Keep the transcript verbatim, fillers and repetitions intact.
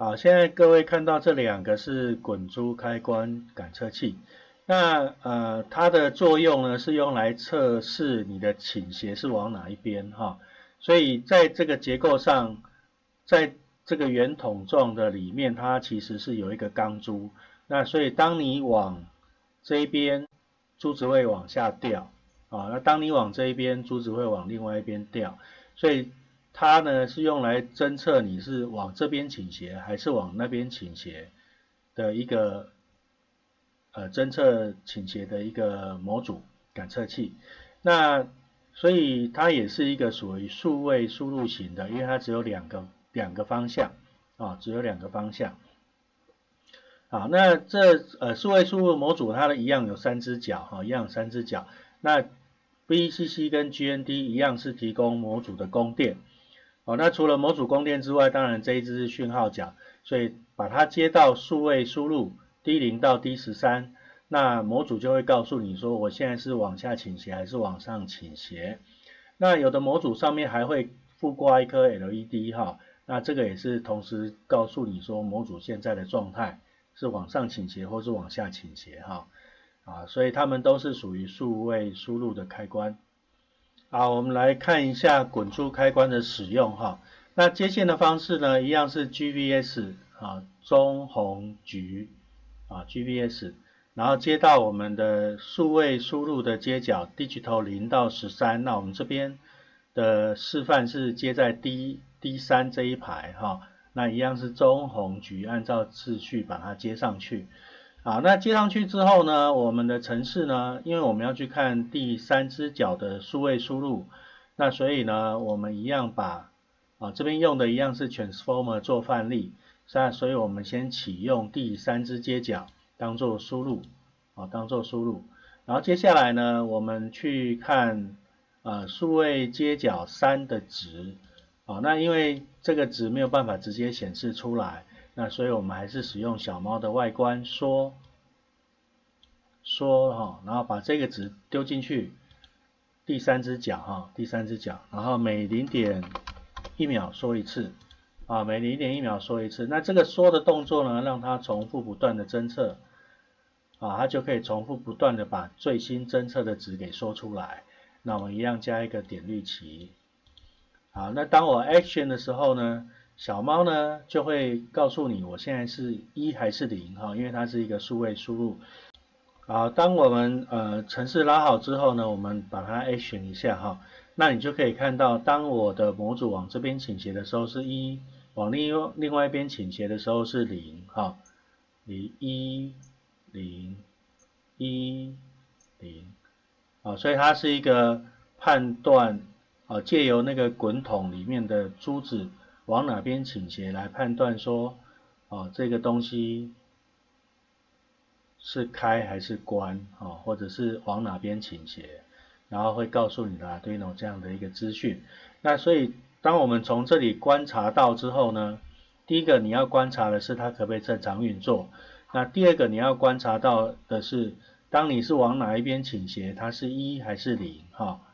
好，现在各位看到这两个是滚珠开关感测器，那呃它的作用呢是用来测试你的倾斜是往哪一边哈，所以在这个结构上，在这个圆筒状的里面，它其实是有一个钢珠，那所以当你往这一边，珠子会往下掉啊，那当你往这一边，珠子会往另外一边掉，所以它呢是用来侦测你是往这边倾斜还是往那边倾斜的一个呃侦测倾斜的一个模组感测器。那所以它也是一个属于数位输入型的，因为它只有两个两个方向啊，只有两个方向。好，那这呃数位输入模组它的一样有三只脚哈，一样有三只脚。那 V C C 跟 G N D 一样是提供模组的供电。哦，那除了模组供电之外，当然这一只是讯号角，所以把它接到数位输入 D 零到 D 十三，那模组就会告诉你说我现在是往下倾斜还是往上倾斜。那有的模组上面还会附挂一颗 L E D 哈，那这个也是同时告诉你说模组现在的状态是往上倾斜或是往下倾斜哈，啊，所以它们都是属于数位输入的开关。好，我们来看一下滚珠开关的使用哈。那接线的方式呢，一样是 G V S 啊，棕红橘啊 G V S， 然后接到我们的数位输入的接角 Digital 零到十三，那我们这边的示范是接在 D D 三这一排哈，那一样是棕红橘，按照次序把它接上去。好，那接上去之后呢，我们的程式呢，因为我们要去看第三只脚的数位输入，那所以呢，我们一样把啊这边用的一样是 transformer 做范例，那所以我们先启用第三只接角当做输入，啊当做输入，然后接下来呢，我们去看呃数位接角三的值，啊那因为这个值没有办法直接显示出来。那所以我们还是使用小猫的外观缩缩哈，然后把这个值丢进去第三只脚哈，第三只脚，然后每零点一秒缩一次啊，每零点一秒缩一次。那这个缩的动作呢，让它重复不断的侦测啊，它就可以重复不断的把最新侦测的值给缩出来。那我们一样加一个点滤旗。好，那当我 action 的时候呢，小猫呢就会告诉你我现在是一还是零哈，因为它是一个数位输入。好，当我们呃程式拉好之后呢，我们把它 action 一下哈，那你就可以看到，当我的模组往这边倾斜的时候是一，往另另外一边倾斜的时候是零哈，零一零一零，啊，所以它是一个判断。啊，借由那个滚筒里面的珠子往哪边倾斜来判断说，啊，这个东西是开还是关，啊，或者是往哪边倾斜，然后会告诉你的 Arduino 这样的一个资讯。那所以当我们从这里观察到之后呢，第一个你要观察的是它可不可以正常运作，那第二个你要观察到的是，当你是往哪一边倾斜，它是一还是零，哈。